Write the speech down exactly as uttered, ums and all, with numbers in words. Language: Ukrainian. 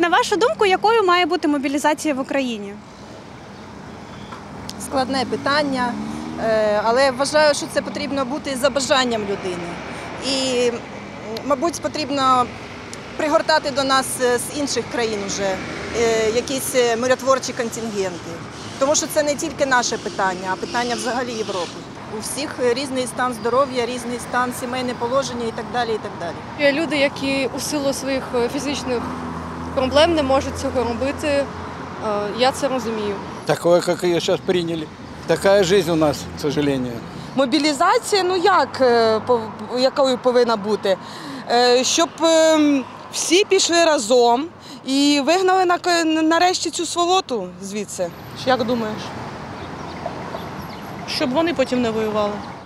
На вашу думку, якою має бути мобілізація в Україні? Складне питання, але вважаю, що це потрібно бути за бажанням людини. І, мабуть, потрібно пригортати до нас з інших країн вже якісь миротворчі контингенти. Тому що це не тільки наше питання, а питання взагалі Європи. У всіх різний стан здоров'я, різний стан сімейне положення і так далі, і так далі. Є люди, які у силу своїх фізичних проблем не можуть цього робити. Я це розумію. Такое, как ее сейчас приняли. Такая жизнь у нас, к сожалению. Мобілізація, ну як, якою повинна бути? Щоб всі пішли разом і вигнали нарешті цю сволоту звідси. Як думаєш? Щоб вони потім не воювали.